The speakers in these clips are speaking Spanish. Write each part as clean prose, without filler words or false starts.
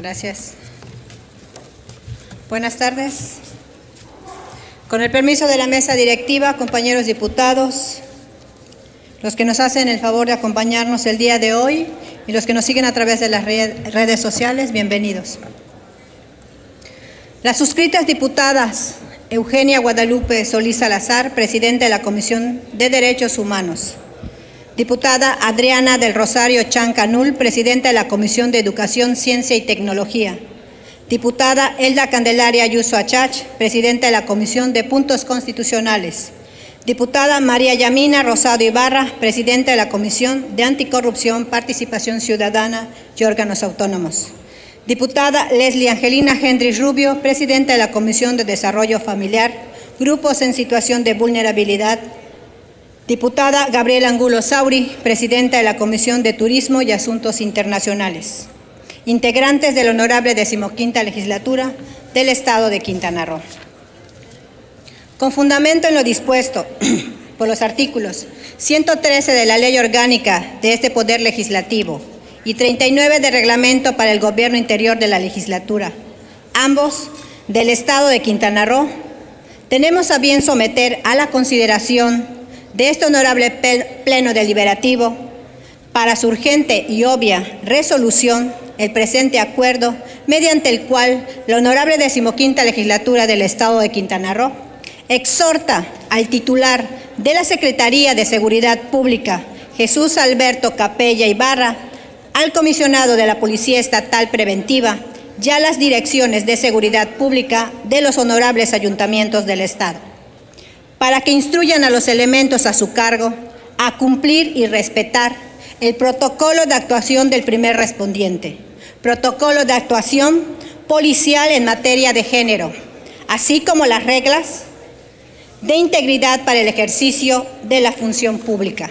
Gracias. Buenas tardes. Con el permiso de la mesa directiva, compañeros diputados, los que nos hacen el favor de acompañarnos el día de hoy y los que nos siguen a través de las redes sociales, bienvenidos. Las suscritas diputadas Eugenia Guadalupe Solís Salazar, presidenta de la Comisión de Derechos Humanos. Diputada Adriana del Rosario Chan Canul, presidenta de la Comisión de Educación, Ciencia y Tecnología. Diputada Elda Candelaria Ayuso Achach, presidenta de la Comisión de Puntos Constitucionales. Diputada María Yamina Rosado Ibarra, presidenta de la Comisión de Anticorrupción, Participación Ciudadana y Órganos Autónomos. Diputada Leslie Angelina Hendrix Rubio, presidenta de la Comisión de Desarrollo Familiar, Grupos en Situación de Vulnerabilidad. Diputada Gabriela Angulo Sauri, presidenta de la Comisión de Turismo y Asuntos Internacionales. Integrantes de la Honorable 15ª Legislatura del Estado de Quintana Roo. Con fundamento en lo dispuesto por los artículos 113 de la Ley Orgánica de este Poder Legislativo y 39 del Reglamento para el Gobierno Interior de la Legislatura, ambos del Estado de Quintana Roo, tenemos a bien someter a la consideración de este honorable Pleno Deliberativo para su urgente y obvia resolución el presente acuerdo mediante el cual la Honorable 15ª Legislatura del Estado de Quintana Roo exhorta al titular de la Secretaría de Seguridad Pública, Jesús Alberto Capella Ibarra, al comisionado de la Policía Estatal Preventiva y a las direcciones de seguridad pública de los honorables ayuntamientos del Estado, para que instruyan a los elementos a su cargo a cumplir y respetar el protocolo de actuación del primer respondiente, protocolo de actuación policial en materia de género, así como las reglas de integridad para el ejercicio de la función pública.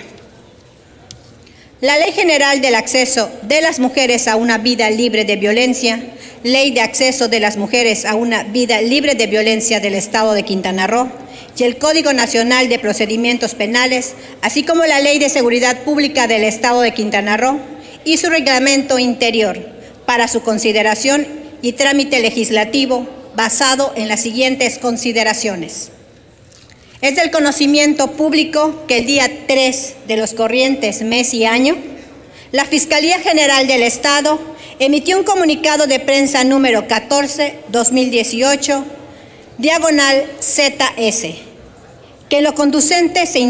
La Ley General del Acceso de las Mujeres a una Vida Libre de Violencia, Ley de Acceso de las Mujeres a una Vida Libre de Violencia del Estado de Quintana Roo y el Código Nacional de Procedimientos Penales, así como la Ley de Seguridad Pública del Estado de Quintana Roo y su reglamento interior, para su consideración y trámite legislativo basado en las siguientes consideraciones. Es del conocimiento público que el día 3 de los corrientes mes y año, la Fiscalía General del Estado emitió un comunicado de prensa número 14/2018, diagonal ZS, que en lo conducente se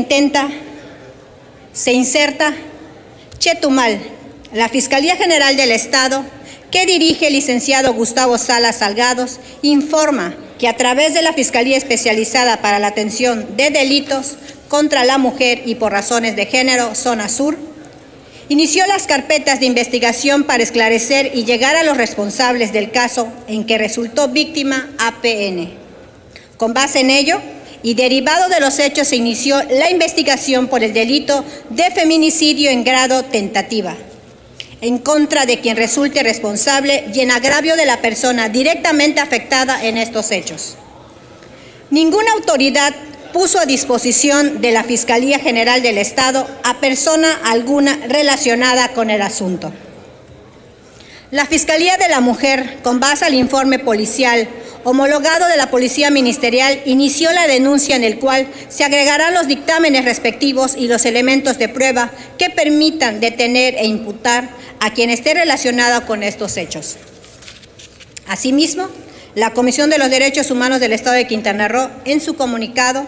inserta Chetumal, la Fiscalía General del Estado, que dirige el licenciado Gustavo Salas Salgados, informa que a través de la Fiscalía Especializada para la Atención de Delitos contra la Mujer y por Razones de Género, Zona Sur, inició las carpetas de investigación para esclarecer y llegar a los responsables del caso en que resultó víctima APN. Con base en ello, y derivado de los hechos, se inició la investigación por el delito de feminicidio en grado tentativa, en contra de quien resulte responsable y en agravio de la persona directamente afectada en estos hechos. Ninguna autoridad puso a disposición de la Fiscalía General del Estado a persona alguna relacionada con el asunto. La Fiscalía de la Mujer, con base al informe policial homologado de la Policía Ministerial, inició la denuncia en el cual se agregarán los dictámenes respectivos y los elementos de prueba que permitan detener e imputar a quien esté relacionado con estos hechos. Asimismo, la Comisión de los Derechos Humanos del Estado de Quintana Roo, en su comunicado,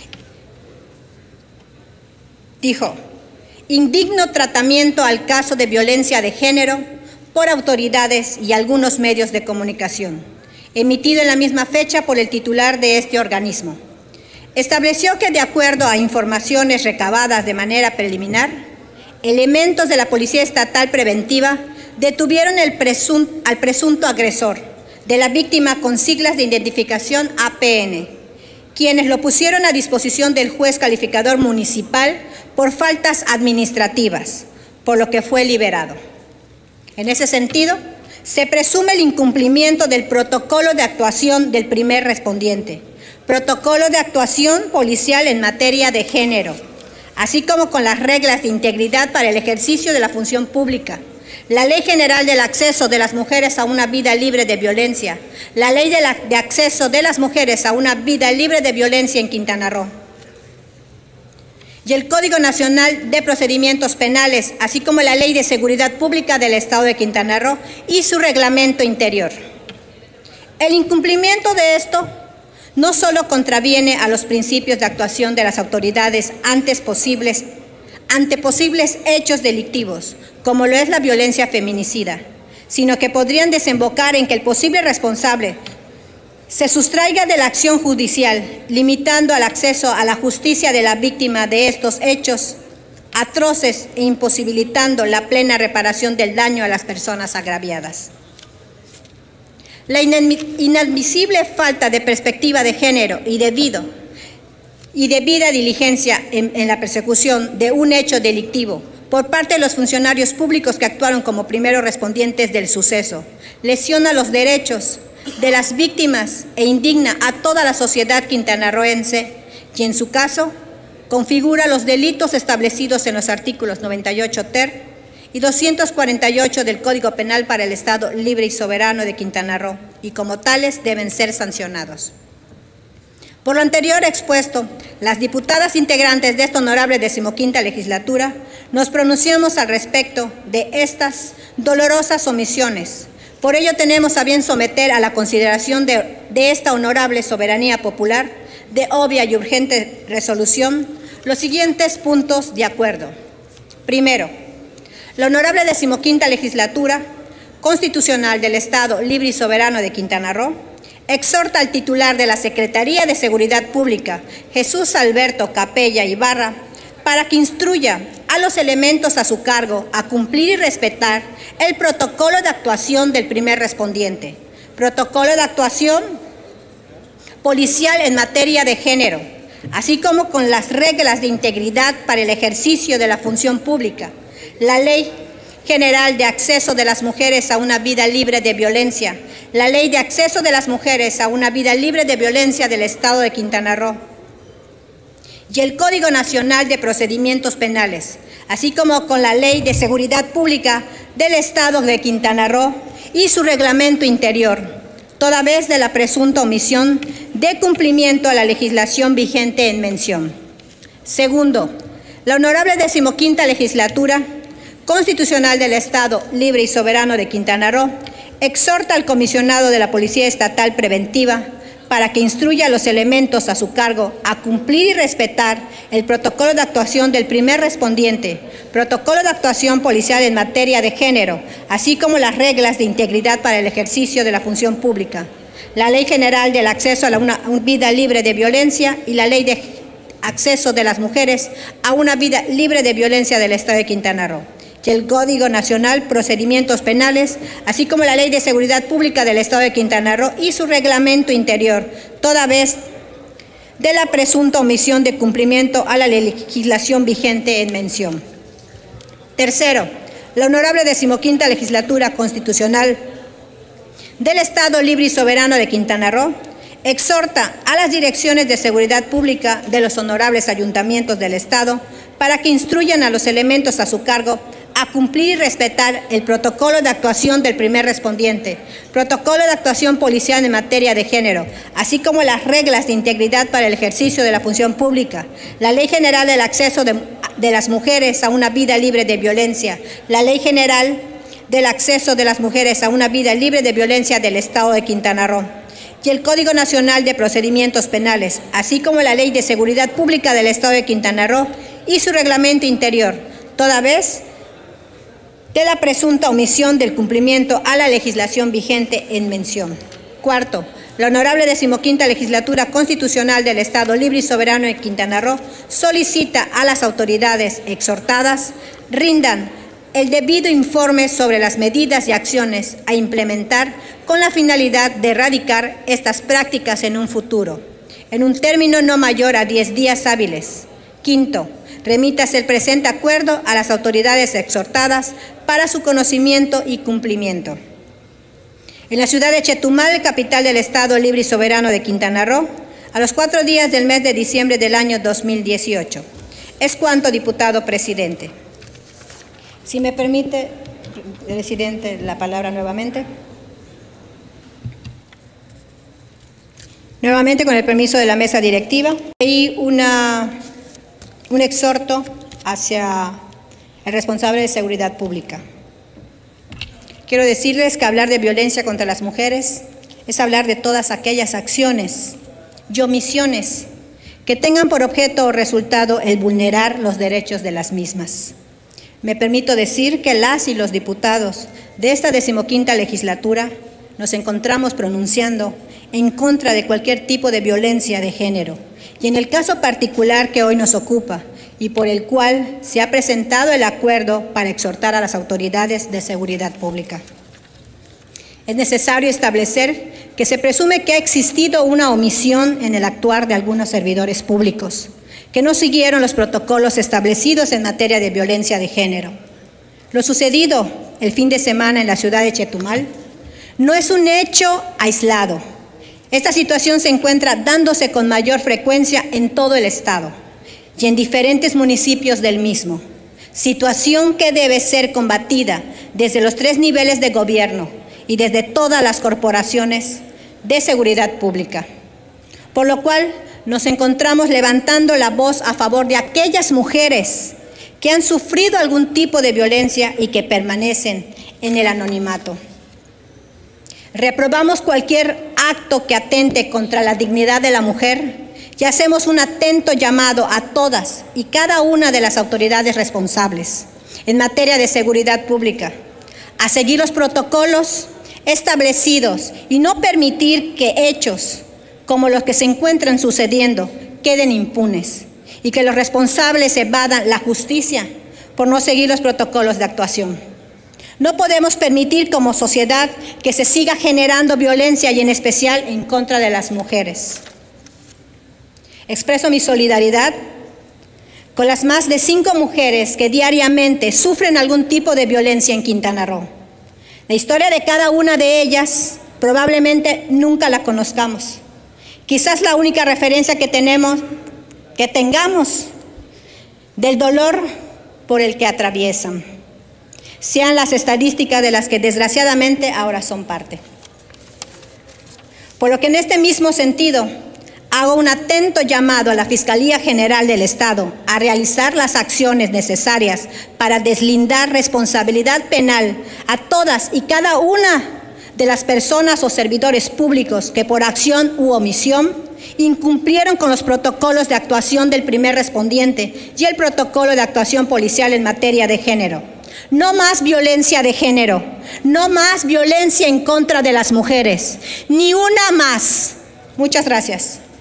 dijo: indigno tratamiento al caso de violencia de género por autoridades y algunos medios de comunicación, emitido en la misma fecha por el titular de este organismo. Estableció que, de acuerdo a informaciones recabadas de manera preliminar, elementos de la Policía Estatal Preventiva detuvieron al presunto agresor de la víctima con siglas de identificación APN, quienes lo pusieron a disposición del juez calificador municipal por faltas administrativas, por lo que fue liberado. En ese sentido, se presume el incumplimiento del protocolo de actuación del primer respondiente, protocolo de actuación policial en materia de género, así como con las reglas de integridad para el ejercicio de la función pública, la Ley General del Acceso de las Mujeres a una Vida Libre de Violencia, la Ley de Acceso de las Mujeres a una Vida Libre de Violencia en Quintana Roo, y el Código Nacional de Procedimientos Penales, así como la Ley de Seguridad Pública del Estado de Quintana Roo y su reglamento interior. El incumplimiento de esto no solo contraviene a los principios de actuación de las autoridades ante posibles hechos delictivos, como lo es la violencia feminicida, sino que podrían desembocar en que el posible responsable se sustraiga de la acción judicial, limitando el acceso a la justicia de la víctima de estos hechos atroces e imposibilitando la plena reparación del daño a las personas agraviadas. La inadmisible falta de perspectiva de género y debida diligencia en la persecución de un hecho delictivo por parte de los funcionarios públicos que actuaron como primeros respondientes del suceso lesiona los derechos de las víctimas e indigna a toda la sociedad quintanarroense y, en su caso, configura los delitos establecidos en los artículos 98 ter y 248 del Código Penal para el Estado Libre y Soberano de Quintana Roo, y como tales deben ser sancionados. Por lo anterior expuesto, las diputadas integrantes de esta honorable 15ª legislatura nos pronunciamos al respecto de estas dolorosas omisiones. Por ello tenemos a bien someter a la consideración de esta honorable soberanía popular de obvia y urgente resolución los siguientes puntos de acuerdo. Primero, la honorable 15ª legislatura constitucional del Estado Libre y Soberano de Quintana Roo exhorta al titular de la Secretaría de Seguridad Pública, Jesús Alberto Capella Ibarra, para que instruya a los elementos a su cargo a cumplir y respetar el protocolo de actuación del primer respondiente, protocolo de actuación policial en materia de género, así como con las reglas de integridad para el ejercicio de la función pública, la Ley General de Acceso de las Mujeres a una Vida Libre de Violencia, la Ley de Acceso de las Mujeres a una Vida Libre de Violencia del Estado de Quintana Roo y el Código Nacional de Procedimientos Penales, así como con la Ley de Seguridad Pública del Estado de Quintana Roo y su reglamento interior, toda vez de la presunta omisión de cumplimiento a la legislación vigente en mención. Segundo, la honorable 15ª legislatura constitucional del Estado Libre y Soberano de Quintana Roo exhorta al comisionado de la Policía Estatal Preventiva para que instruya a los elementos a su cargo a cumplir y respetar el protocolo de actuación del primer respondiente, protocolo de actuación policial en materia de género, así como las reglas de integridad para el ejercicio de la función pública, la Ley General del Acceso a una Vida Libre de Violencia y la Ley de Acceso de las Mujeres a una Vida Libre de Violencia del Estado de Quintana Roo, y el Código Nacional Procedimientos Penales, así como la Ley de Seguridad Pública del Estado de Quintana Roo y su reglamento interior, toda vez de la presunta omisión de cumplimiento a la legislación vigente en mención. Tercero, la honorable 15ª legislatura constitucional del Estado Libre y Soberano de Quintana Roo exhorta a las direcciones de seguridad pública de los honorables ayuntamientos del Estado para que instruyan a los elementos a su cargo a cumplir y respetar el protocolo de actuación del primer respondiente, protocolo de actuación policial en materia de género, así como las reglas de integridad para el ejercicio de la función pública, la Ley General del Acceso de las Mujeres a una Vida Libre de Violencia, la Ley General del Acceso de las Mujeres a una Vida Libre de Violencia del Estado de Quintana Roo y el Código Nacional de Procedimientos Penales, así como la Ley de Seguridad Pública del Estado de Quintana Roo y su reglamento interior, toda vez de la presunta omisión del cumplimiento a la legislación vigente en mención. Cuarto, la honorable 15ª legislatura constitucional del Estado Libre y Soberano de Quintana Roo solicita a las autoridades exhortadas rindan el debido informe sobre las medidas y acciones a implementar con la finalidad de erradicar estas prácticas en un futuro, en un término no mayor a 10 días hábiles. Quinto, remítase el presente acuerdo a las autoridades exhortadas para su conocimiento y cumplimiento. En la ciudad de Chetumal, capital del Estado Libre y Soberano de Quintana Roo, a los 4 días del mes de diciembre del año 2018. Es cuanto, diputado presidente. Si me permite Presidente, la palabra nuevamente. Nuevamente, con el permiso de la mesa directiva, hay un exhorto hacia el responsable de seguridad pública. Quiero decirles que hablar de violencia contra las mujeres es hablar de todas aquellas acciones y omisiones que tengan por objeto o resultado el vulnerar los derechos de las mismas. Me permito decir que las y los diputados de esta 15ª legislatura nos encontramos pronunciando en contra de cualquier tipo de violencia de género, y en el caso particular que hoy nos ocupa y por el cual se ha presentado el acuerdo para exhortar a las autoridades de seguridad pública. Es necesario establecer que se presume que ha existido una omisión en el actuar de algunos servidores públicos, que no siguieron los protocolos establecidos en materia de violencia de género. Lo sucedido el fin de semana en la ciudad de Chetumal no es un hecho aislado. Esta situación se encuentra dándose con mayor frecuencia en todo el estado y en diferentes municipios del mismo, situación que debe ser combatida desde los 3 niveles de gobierno y desde todas las corporaciones de seguridad pública, por lo cual nos encontramos levantando la voz a favor de aquellas mujeres que han sufrido algún tipo de violencia y que permanecen en el anonimato. Reprobamos cualquier acto que atente contra la dignidad de la mujer y hacemos un atento llamado a todas y cada una de las autoridades responsables en materia de seguridad pública a seguir los protocolos establecidos y no permitir que hechos como los que se encuentran sucediendo queden impunes y que los responsables evadan la justicia por no seguir los protocolos de actuación. No podemos permitir como sociedad que se siga generando violencia y en especial en contra de las mujeres. Expreso mi solidaridad con las más de 5 mujeres que diariamente sufren algún tipo de violencia en Quintana Roo. La historia de cada una de ellas probablemente nunca la conozcamos. Quizás la única referencia que tengamos del dolor por el que atraviesan sean las estadísticas de las que desgraciadamente ahora son parte. Por lo que en este mismo sentido hago un atento llamado a la Fiscalía General del Estado a realizar las acciones necesarias para deslindar responsabilidad penal a todas y cada una de las personas o servidores públicos que por acción u omisión incumplieron con los protocolos de actuación del primer respondiente y el protocolo de actuación policial en materia de género. No más violencia de género, no más violencia en contra de las mujeres, ni una más. Muchas gracias.